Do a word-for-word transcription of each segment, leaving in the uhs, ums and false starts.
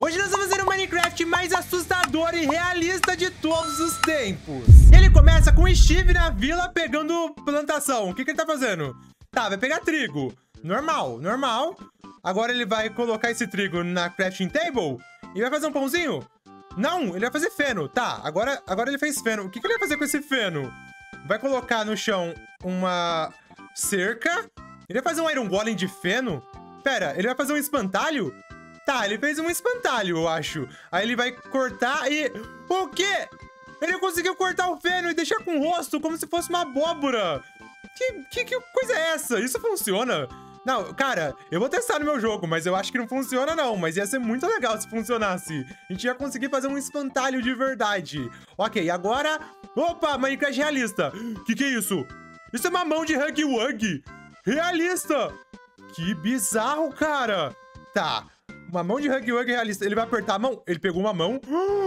Hoje nós vamos ver o Minecraft mais assustador e realista de todos os tempos. Ele começa com o Steve na vila pegando plantação. O que, que ele tá fazendo? Tá, vai pegar trigo. Normal, normal. Agora ele vai colocar esse trigo na crafting table e vai fazer um pãozinho? Não, ele vai fazer feno. Tá, agora, agora ele fez feno. O que, que ele vai fazer com esse feno? Vai colocar no chão uma cerca. Ele vai fazer um iron golem de feno? Pera, ele vai fazer um espantalho? Tá, ele fez um espantalho, eu acho. Aí ele vai cortar e... O quê? Ele conseguiu cortar o feno e deixar com o rosto como se fosse uma abóbora. Que, que, que coisa é essa? Isso funciona? Não, cara, eu vou testar no meu jogo, mas eu acho que não funciona não. Mas ia ser muito legal se funcionasse. A gente ia conseguir fazer um espantalho de verdade. Ok, agora... Opa, Minecraft realista. Que que é isso? Isso é uma mão de Huggy Wuggy. Realista. Que bizarro, cara. Tá, uma mão de Huggy Wuggy realista. Ele vai apertar a mão? Ele pegou uma mão.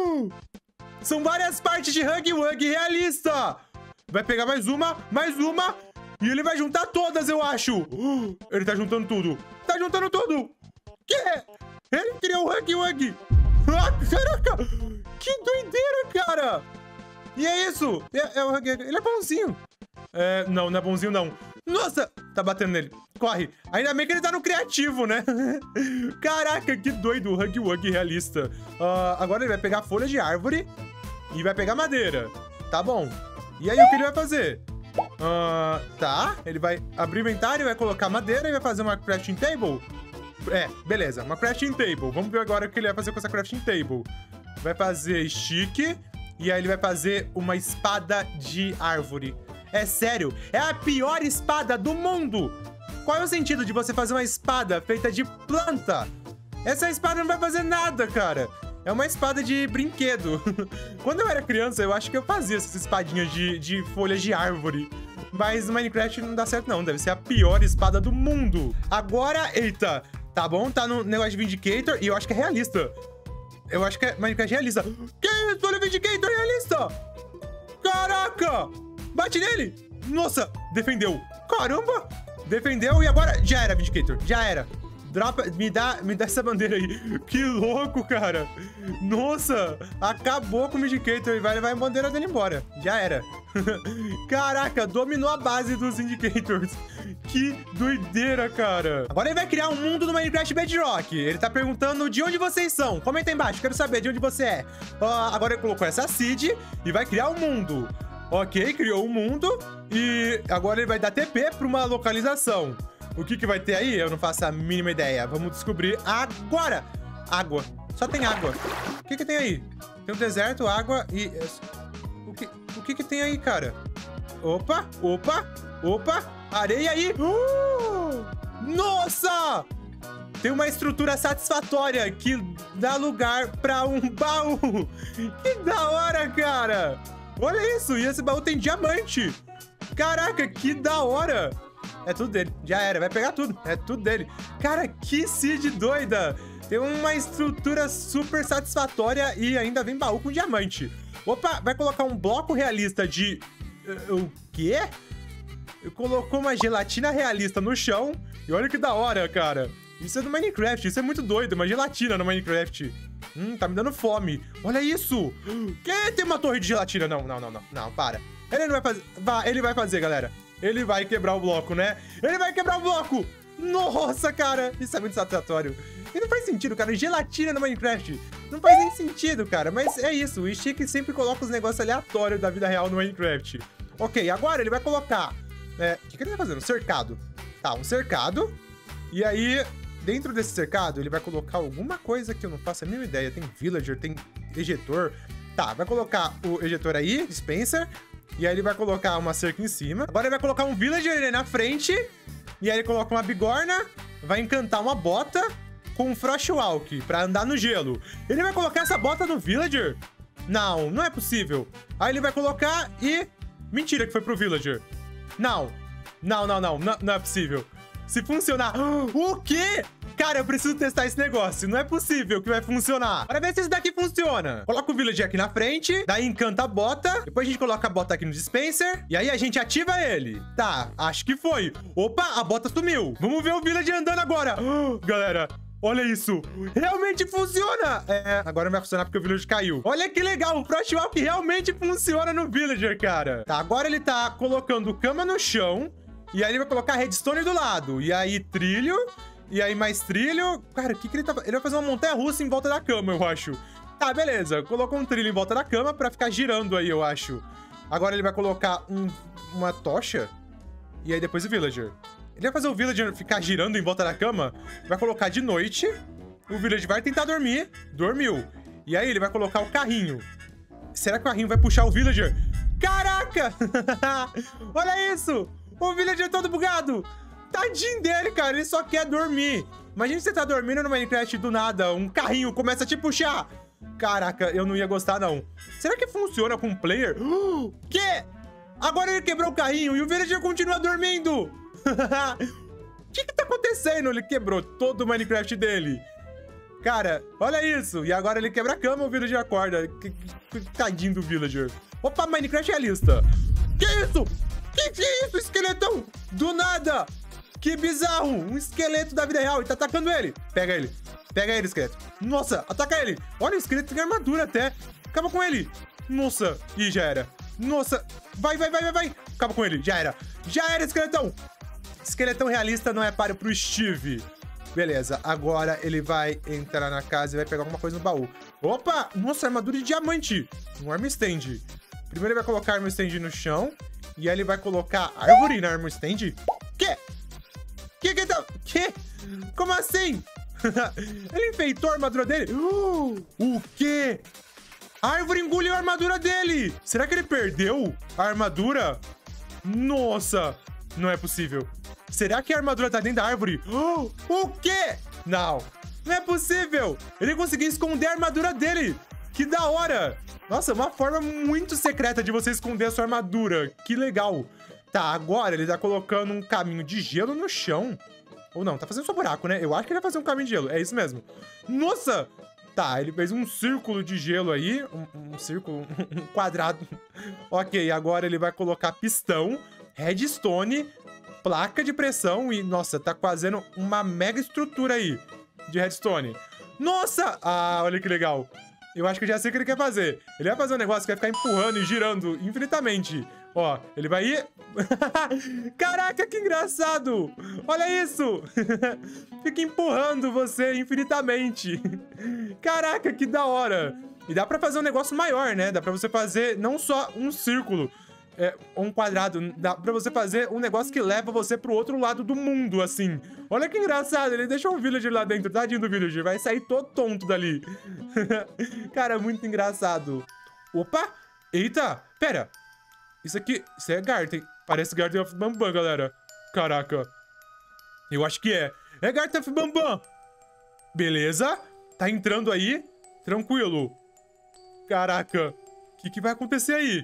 São várias partes de Huggy Wuggy realista. Vai pegar mais uma, mais uma. E ele vai juntar todas, eu acho. Ele tá juntando tudo. Tá juntando tudo. Que? Ele criou o Huggy Wuggy. Ah, caraca. Que doideira, cara. E é isso. É, é o Huggy Wuggy. Ele é bonzinho. É, não, não é bonzinho, não. Nossa, tá batendo nele. Corre. Ainda bem que ele tá no criativo, né? Caraca, que doido. O Huggy Wuggy realista. Uh, agora ele vai pegar folha de árvore e vai pegar madeira. Tá bom. E aí, o que ele vai fazer? Uh, tá, ele vai abrir o inventário, vai colocar madeira e vai fazer uma crafting table. É, beleza, uma crafting table. Vamos ver agora o que ele vai fazer com essa crafting table. Vai fazer stick e aí ele vai fazer uma espada de árvore. É sério, é a pior espada do mundo. Qual é o sentido de você fazer uma espada feita de planta? Essa espada não vai fazer nada, cara. É uma espada de brinquedo. Quando eu era criança, eu acho que eu fazia essas espadinhas de, de folhas de árvore. Mas no Minecraft não dá certo, não. Deve ser a pior espada do mundo. Agora, eita. Tá bom, tá no negócio de Vindicator e eu acho que é realista. Eu acho que é Minecraft realista. Que isso? Olha o Vindicator realista! Caraca! Bate nele! Nossa, defendeu. Caramba! Defendeu e agora já era, Vindicator. Já era. Dropa, me dá, me dá essa bandeira aí. Que louco, cara. Nossa, acabou com o Vindicator e vai levar a bandeira dele embora. Já era. Caraca, dominou a base dos Indicators. Que doideira, cara. Agora ele vai criar um mundo no Minecraft Bedrock. Ele tá perguntando de onde vocês são. Comenta aí embaixo, quero saber de onde você é. Uh, agora ele colocou essa seed e vai criar um mundo. Ok, criou um mundo. E agora ele vai dar T P pra uma localização. O que que vai ter aí? Eu não faço a mínima ideia. Vamos descobrir agora. Água. Só tem água. O que que tem aí? Tem um deserto, água e... O que, o que que tem aí, cara? Opa, opa, opa. Areia aí. Uh! Nossa! Tem uma estrutura satisfatória que dá lugar pra um baú. Que da hora, cara. Olha isso. E esse baú tem diamante. Caraca, que da hora. É tudo dele. Já era. Vai pegar tudo. É tudo dele. Cara, que seed doida. Tem uma estrutura super satisfatória e ainda vem baú com diamante. Opa, vai colocar um bloco realista de... Uh, o quê? Colocou uma gelatina realista no chão. E olha que da hora, cara. Isso é do Minecraft. Isso é muito doido. Uma gelatina no Minecraft. Hum, tá me dando fome. Olha isso. Quem tem uma torre de gelatina? Não, não, não, não. Não, para. Ele não vai fazer... Vai, ele vai fazer, galera. Ele vai quebrar o bloco, né? Ele vai quebrar o bloco! Nossa, cara! Isso é muito satisfatório. E não faz sentido, cara. Gelatina no Minecraft. Não faz nem sentido, cara. Mas é isso. O Stick sempre coloca os negócios aleatórios da vida real no Minecraft. Ok, agora ele vai colocar... É, o que, que ele tá fazendo? Cercado. Tá, um cercado. E aí, dentro desse cercado, ele vai colocar alguma coisa que eu não faço a mínima ideia. Tem villager, tem ejetor. Tá, vai colocar o ejetor aí, dispenser. E aí ele vai colocar uma cerca em cima. Agora ele vai colocar um villager ali na frente. E aí ele coloca uma bigorna. Vai encantar uma bota com um frostwalk pra andar no gelo. Ele vai colocar essa bota no villager? Não, não é possível. Aí ele vai colocar e... Mentira que foi pro villager. Não. Não, não, não. Não, não é possível. Se funcionar... O quê? Cara, eu preciso testar esse negócio. Não é possível que vai funcionar. Bora ver se isso daqui funciona. Coloca o villager aqui na frente. Daí encanta a bota. Depois a gente coloca a bota aqui no dispenser. E aí a gente ativa ele. Tá, acho que foi. Opa, a bota sumiu. Vamos ver o villager andando agora. Galera, Olha isso. Realmente funciona. É, agora não vai funcionar porque o villager caiu. Olha que legal. O Frostwalk realmente funciona no villager, cara. Tá, agora ele tá colocando cama no chão. E aí ele vai colocar redstone do lado. E aí trilho. E aí mais trilho. Cara, o que que ele tá... Ele vai fazer uma montanha-russa em volta da cama, eu acho. Tá, beleza. Colocou um trilho em volta da cama pra ficar girando aí, eu acho. Agora ele vai colocar um... uma tocha. E aí depois o villager. Ele vai fazer o villager ficar girando em volta da cama. Vai colocar de noite. O villager vai tentar dormir. Dormiu. E aí ele vai colocar o carrinho. Será que o carrinho vai puxar o villager? Caraca! Olha isso! O villager é todo bugado. Tadinho dele, cara. Ele só quer dormir. Imagina você tá dormindo no Minecraft do nada. Um carrinho começa a te puxar. Caraca, eu não ia gostar, não. Será que funciona com o player? Uh, que? Agora ele quebrou o carrinho e o villager continua dormindo. O que que tá acontecendo? Ele quebrou todo o Minecraft dele. Cara, olha isso. E agora ele quebra a cama, o villager acorda. Que, que, tadinho do villager. Opa, Minecraft realista. Que isso? Que que é isso, esqueletão? Do nada. Que bizarro. Um esqueleto da vida real. E tá atacando ele. Pega ele. Pega ele, esqueleto. Nossa, ataca ele. Olha, o esqueleto tem armadura até. Acaba com ele. Nossa. Ih, já era. Nossa. Vai, vai, vai, vai, vai. Acaba com ele. Já era. Já era, esqueletão. Esqueletão realista não é páreo pro Steve. Beleza, agora ele vai entrar na casa e vai pegar alguma coisa no baú. Opa! Nossa, armadura de diamante. Um armor stand. Primeiro ele vai colocar armor stand no chão. E aí ele vai colocar árvore na armor stand. Que? Que que tá... Que? Como assim? Ele enfeitou a armadura dele? Uh, o quê? A árvore engoliu a armadura dele. Será que ele perdeu a armadura? Nossa, não é possível. Será que a armadura tá dentro da árvore? Oh, o quê? Não, não é possível. Ele conseguiu esconder a armadura dele. Que da hora. Nossa, uma forma muito secreta de você esconder a sua armadura. Que legal. Tá, agora ele tá colocando um caminho de gelo no chão. Ou não, tá fazendo só buraco, né? Eu acho que ele vai fazer um caminho de gelo. É isso mesmo. Nossa! Tá, ele fez um círculo de gelo aí. Um, um círculo, um quadrado. Ok, agora ele vai colocar pistão, redstone, placa de pressão e, nossa, tá fazendo uma mega estrutura aí de redstone. Nossa! Ah, olha que legal. Eu acho que eu já sei o que ele quer fazer. Ele vai fazer um negócio que vai ficar empurrando e girando infinitamente. Ó, ele vai ir... Caraca, que engraçado! Olha isso! Fica empurrando você infinitamente. Caraca, que da hora! E dá pra fazer um negócio maior, né? Dá pra você fazer não só um círculo, é, um quadrado. Dá pra você fazer um negócio que leva você pro outro lado do mundo, assim. Olha que engraçado, ele deixou um villager lá dentro. Tadinho do villager, vai sair todo tonto dali. Cara, muito engraçado. Opa! Eita! Pera! Isso aqui, isso é Garten. Parece Garten of Bambam, galera. Caraca. Eu acho que é. É Garten of Bambam. Beleza. Tá entrando aí. Tranquilo. Caraca. O que, que vai acontecer aí?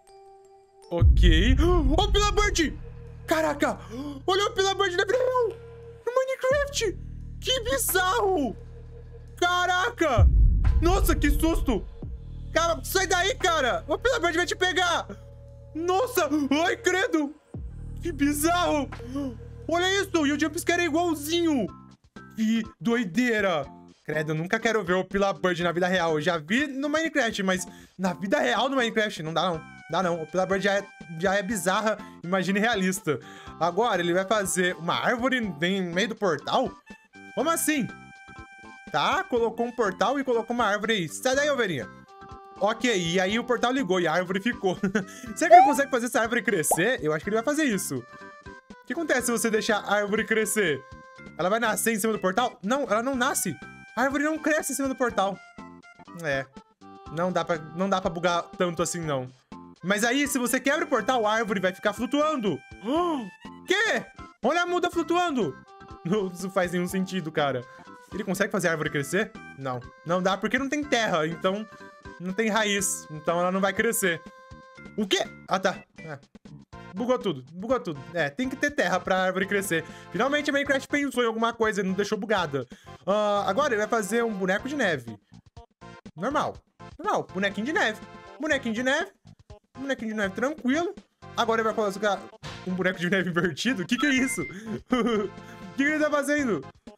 Ok. Oh, o Pillabird! Caraca. Olha o Pillabird da vida real. No Minecraft. Que bizarro. Caraca. Nossa, que susto. Cara, sai daí, cara. O Pillabird vai te pegar. Nossa! Ai, credo! Que bizarro! Olha isso! E o jumpscare é igualzinho! Que doideira! Credo, eu nunca quero ver o Pillabird na vida real. Eu já vi no Minecraft, mas na vida real no Minecraft não dá não. Dá não. O Pillabird já é, já é bizarra, imagine realista. Agora ele vai fazer uma árvore em meio do portal? Como assim? Tá, colocou um portal e colocou uma árvore aí. Sai daí, ovelhinha! Ok, e aí o portal ligou e a árvore ficou. Será que ele consegue fazer essa árvore crescer? Eu acho que ele vai fazer isso. O que acontece se você deixar a árvore crescer? Ela vai nascer em cima do portal? Não, ela não nasce. A árvore não cresce em cima do portal. É, não dá pra, não dá pra bugar tanto assim, não. Mas aí, se você quebra o portal, a árvore vai ficar flutuando. Oh, quê? Olha a muda flutuando. Não, isso faz nenhum sentido, cara. Ele consegue fazer a árvore crescer? Não, não dá porque não tem terra, então... Não tem raiz, então ela não vai crescer. O quê? Ah, tá. É. Bugou tudo, bugou tudo. É, tem que ter terra pra árvore crescer. Finalmente a Minecraft pensou em alguma coisa e não deixou bugada. Uh, agora ele vai fazer um boneco de neve. Normal. Normal, bonequinho de neve. Bonequinho de neve. Bonequinho de neve tranquilo. Agora ele vai colocar um boneco de neve invertido. O que que é isso? O que que ele tá fazendo?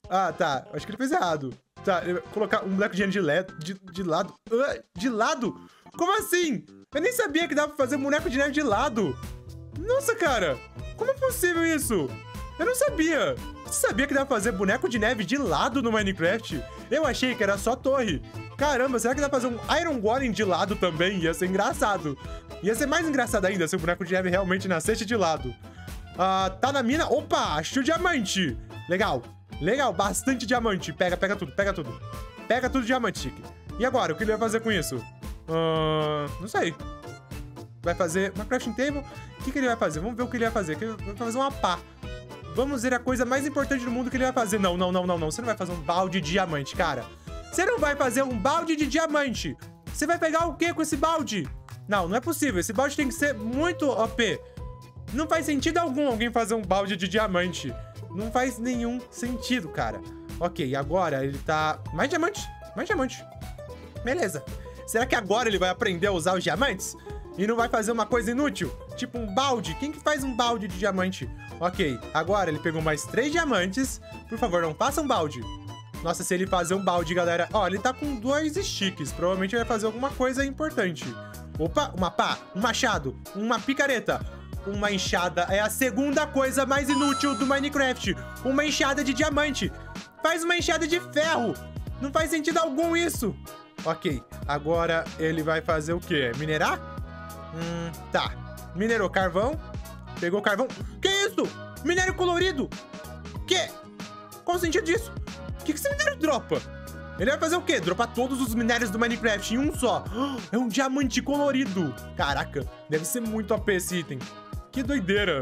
Ah, tá. Acho que ele fez errado. Tá, ele vai colocar um boneco de neve de, led, de, de lado. Uh, de lado? Como assim? Eu nem sabia que dava pra fazer boneco de neve de lado. Nossa, cara. Como é possível isso? Eu não sabia. Você sabia que dá pra fazer boneco de neve de lado no Minecraft? Eu achei que era só torre. Caramba, será que dá pra fazer um Iron Golem de lado também? Ia ser engraçado. Ia ser mais engraçado ainda se o boneco de neve realmente nascesse de lado. Ah, tá na mina. Opa, achei o diamante. Legal, legal, bastante diamante. Pega, pega tudo, pega tudo. Pega tudo diamante, Chique. E agora, o que ele vai fazer com isso? Ah, não sei. Vai fazer uma crafting table. O que, que ele vai fazer? Vamos ver o que ele vai fazer. Ele vai fazer uma pá. Vamos ver a coisa mais importante do mundo que ele vai fazer. Não, não, não, não, não. Você não vai fazer um balde de diamante, cara. Você não vai fazer um balde de diamante. Você vai pegar o quê com esse balde? Não, não é possível. Esse balde tem que ser muito O P. Não faz sentido algum alguém fazer um balde de diamante. Não faz nenhum sentido, cara. Ok, agora ele tá... Mais diamante. Mais diamante. Beleza. Será que agora ele vai aprender a usar os diamantes? E não vai fazer uma coisa inútil? Tipo um balde. Quem que faz um balde de diamante? Ok, agora ele pegou mais três diamantes. Por favor, não faça um balde. Nossa, se ele fazer um balde, galera... Ó, ele tá com dois sticks. Provavelmente ele vai fazer alguma coisa importante. Opa, uma pá, um machado, uma picareta, uma enxada. É a segunda coisa mais inútil do Minecraft. Uma enxada de diamante. Faz uma enxada de ferro. Não faz sentido algum isso. Ok, agora ele vai fazer o quê? Minerar? Hum, tá. Minerou carvão. Pegou carvão. Que isso? Minério colorido. Que? Qual o sentido disso? O que, que esse minério dropa? Ele vai fazer o quê? Dropar todos os minérios do Minecraft em um só. É um diamante colorido. Caraca, deve ser muito O P esse item. Que doideira.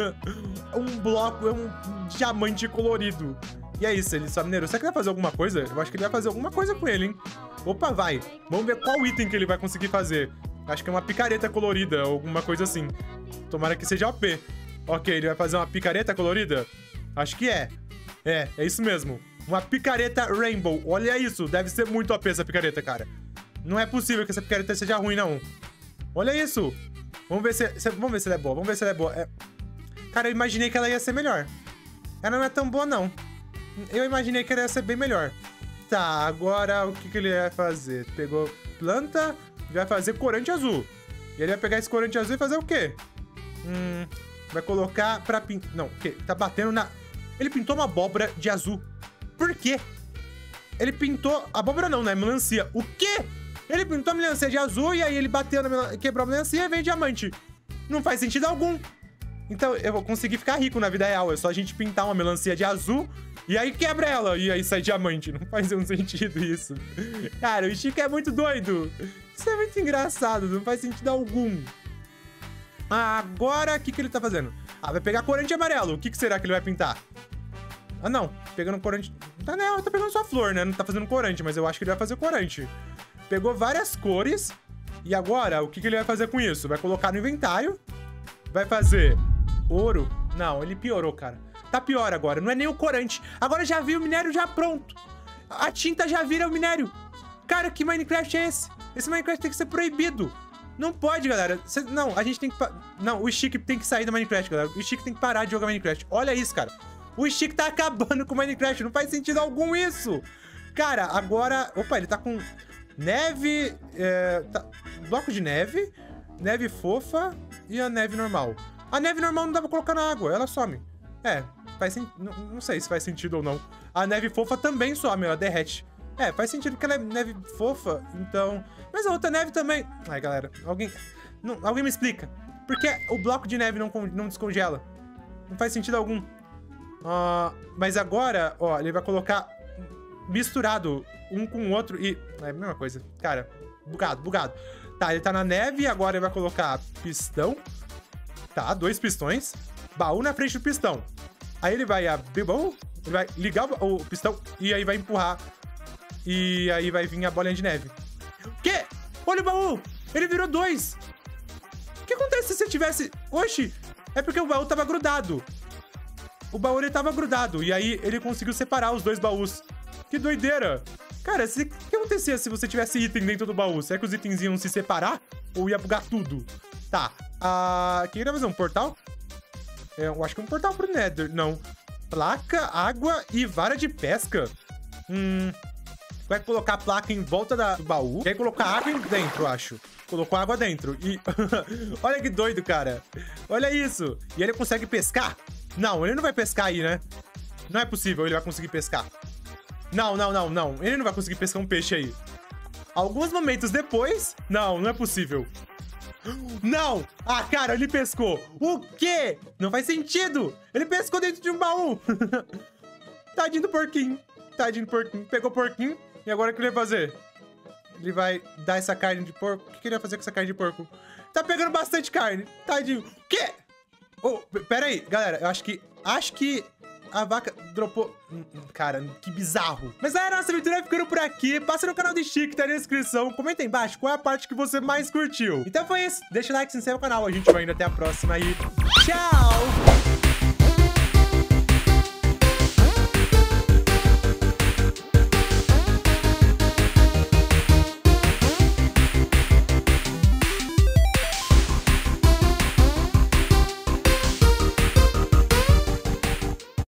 Um bloco, é um diamante colorido. E é isso, ele só minerou. Será que ele vai fazer alguma coisa? Eu acho que ele vai fazer alguma coisa com ele, hein? Opa, vai. Vamos ver qual item que ele vai conseguir fazer. Acho que é uma picareta colorida, alguma coisa assim. Tomara que seja O P. Ok, ele vai fazer uma picareta colorida? Acho que é. É, é isso mesmo. Uma picareta rainbow. Olha isso, deve ser muito O P essa picareta, cara. Não é possível que essa picareta seja ruim, não. Olha isso. Vamos ver se, se, vamos ver se ela é boa. Vamos ver se ela é boa. É... Cara, eu imaginei que ela ia ser melhor. Ela não é tão boa, não. Eu imaginei que ela ia ser bem melhor. Tá, agora o que, que ele vai fazer? Pegou planta... Vai fazer corante azul. E ele vai pegar esse corante azul e fazer o quê? Hum, vai colocar pra pintar... Não, o quê? Tá batendo na... Ele pintou uma abóbora de azul. Por quê? Ele pintou... Abóbora não, né? Melancia. O quê? Ele pintou a melancia de azul e aí ele bateu na melancia, quebrou a melancia e veio diamante. Não faz sentido algum. Então eu vou conseguir ficar rico na vida real. É só a gente pintar uma melancia de azul e aí quebra ela e aí sai diamante. Não faz nenhum sentido isso. Cara, o Chico é muito doido. Isso é muito engraçado, não faz sentido algum. Agora, o que, que ele tá fazendo? Ah, vai pegar corante amarelo. O que, que será que ele vai pintar? Ah, não. Pegando corante... Tá, não, tá pegando só flor, né? Não tá fazendo corante, mas eu acho que ele vai fazer corante. Pegou várias cores. E agora, o que, que ele vai fazer com isso? Vai colocar no inventário. Vai fazer ouro. Não, ele piorou, cara. Tá pior agora. Não é nem o corante. Agora já vi o minério já pronto. A tinta já vira o minério. Cara, que Minecraft é esse? Esse Minecraft tem que ser proibido. Não pode, galera. Cê, não, a gente tem que... Não, o Chique tem que sair do Minecraft, galera. O Chique tem que parar de jogar Minecraft. Olha isso, cara. O Chique tá acabando com o Minecraft. Não faz sentido algum isso. Cara, agora... Opa, ele tá com neve... É, tá... Bloco de neve. Neve fofa e a neve normal. A neve normal não dá pra colocar na água. Ela some. É, faz sen... não, não sei se faz sentido ou não. A neve fofa também some, ela derrete. É, faz sentido que ela é neve fofa, então... Mas a outra neve também... Ai, galera, alguém... Não, alguém me explica. Por que o bloco de neve não, não descongela? Não faz sentido algum. Uh, mas agora, ó, ele vai colocar misturado um com o outro e... É a mesma coisa. Cara, bugado, bugado. Tá, ele tá na neve e agora ele vai colocar pistão. Tá, dois pistões. Baú na frente do pistão. Aí ele vai abrir o baú, ele vai ligar o, o pistão e aí vai empurrar. E aí vai vir a bolinha de neve. Quê? Olha o baú! Ele virou dois! O que acontece se você tivesse... Oxi! É porque o baú tava grudado. O baú, ele tava grudado. E aí, ele conseguiu separar os dois baús. Que doideira! Cara, se... o que acontecia se você tivesse item dentro do baú? Será que os itens iam se separar? Ou ia bugar tudo? Tá. Ah... Quem vai fazer um portal? É, eu acho que é um portal pro Nether. Não. Placa, água e vara de pesca. Hum... Vai colocar a placa em volta da, do baú. E aí colocar água dentro, eu acho. Colocou água dentro. E... olha que doido, cara. Olha isso. E ele consegue pescar? Não, ele não vai pescar aí, né? Não é possível, ele vai conseguir pescar. Não, não, não, não. Ele não vai conseguir pescar um peixe aí. Alguns momentos depois... Não, não é possível. Não! Ah, cara, ele pescou. O quê? Não faz sentido. Ele pescou dentro de um baú. Tadinho do porquinho. Tadinho do porquinho. Pegou o porquinho. E agora o que ele vai fazer? Ele vai dar essa carne de porco? O que ele vai fazer com essa carne de porco? Tá pegando bastante carne. Tadinho. O quê? Oh, pera aí, galera. Eu acho que... Acho que a vaca dropou... Cara, que bizarro. Mas a nossa aventura vai ficando por aqui. Passa no canal do Chique, tá na descrição. Comenta aí embaixo qual é a parte que você mais curtiu. Então foi isso. Deixa o like, se inscreve no canal. A gente vai indo até a próxima e... Tchau!